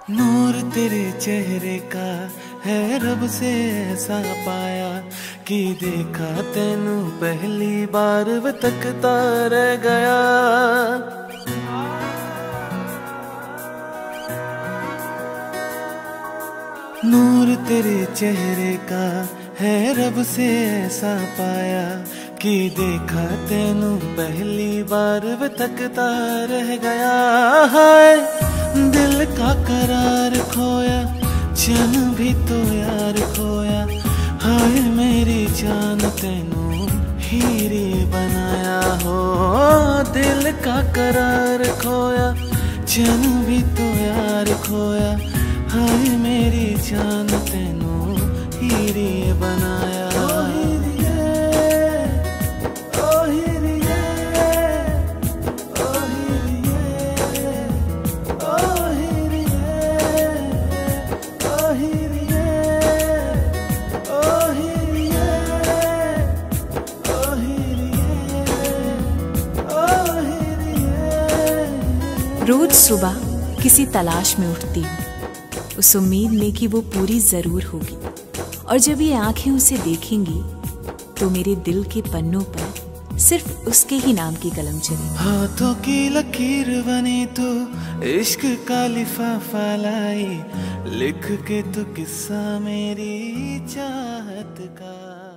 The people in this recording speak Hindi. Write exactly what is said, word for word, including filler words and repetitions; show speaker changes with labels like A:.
A: नूर तेरे चेहरे का है रब से ऐसा पाया कि देखा तेनू पहली बार वे तकता रह गया। नूर तेरे चेहरे का है रब से ऐसा पाया कि देखा तेनू पहली बार वे तकता रह गया। हाय दिल का करार खोया, चैन भी तो यार खोया। हाय मेरी जान तेनू हीरे बनाया हो। दिल का करार खोया, चैन भी तो यार खोया। हाय मेरी जान तेनू हीरे बनाया।
B: रोज सुबह किसी तलाश में उठती हूँ, उस उम्मीद में कि वो पूरी जरूर होगी। और जब ये आंखें उसे देखेंगी तो मेरे दिल के पन्नों पर सिर्फ उसके ही नाम की कलम चलेगी।
A: हाथों की लकीर बनी तू, इश्क का लिफाफा लाई, लिख के तू किस्सा मेरी चाहत का।